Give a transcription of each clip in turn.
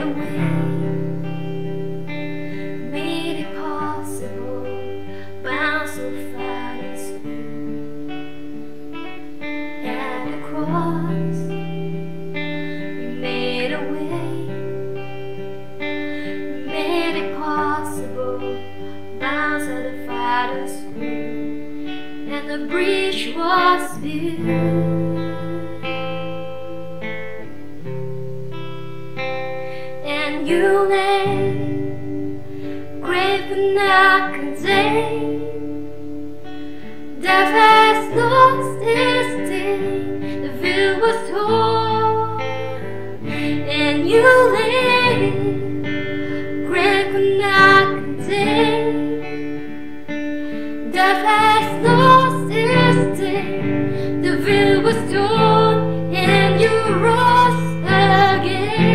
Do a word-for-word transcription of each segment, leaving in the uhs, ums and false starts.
a way, made it possible, bound so far as you. At the cross, you made a way, made it possible, bound so the Father's will, and the bridge was built. You lay, grave could not contain. Death has lost its sting. The veil was torn, and you lay, grave could not contain. Death has lost its sting. The veil was torn, and you rose again.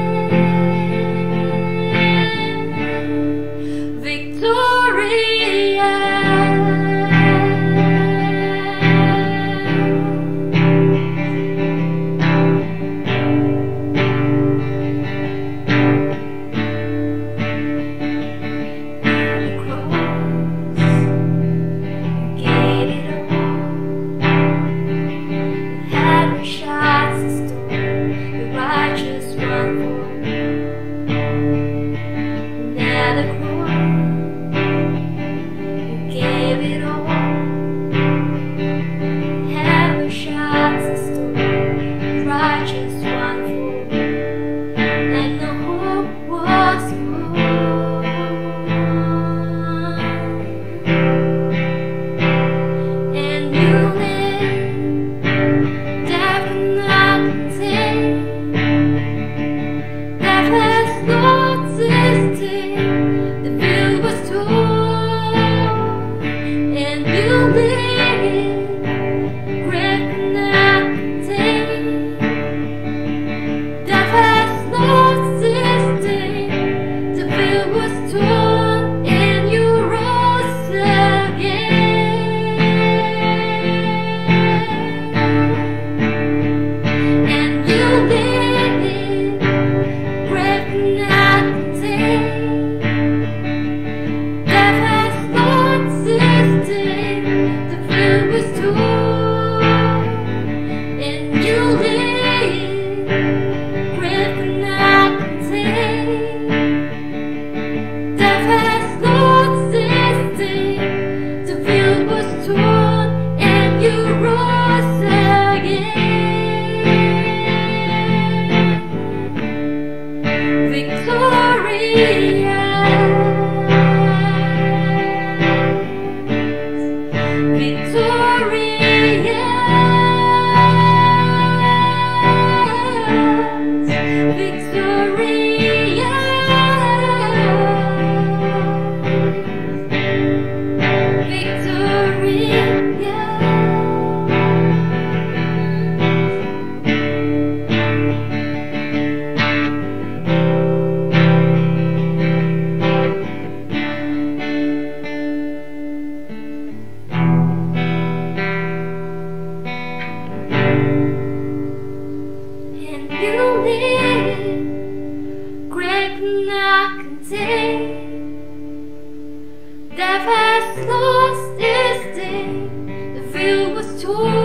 Death has lost its sting. The veil was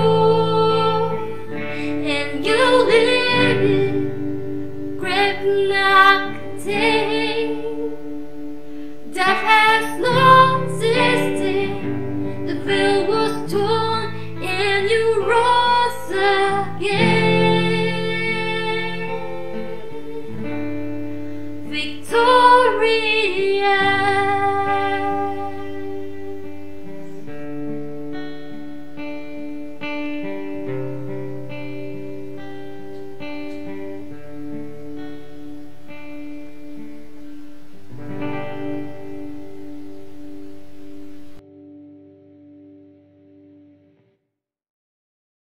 torn, and you live, grave could not contain. Death has lost its sting. The veil was torn, and you rose again. Victory.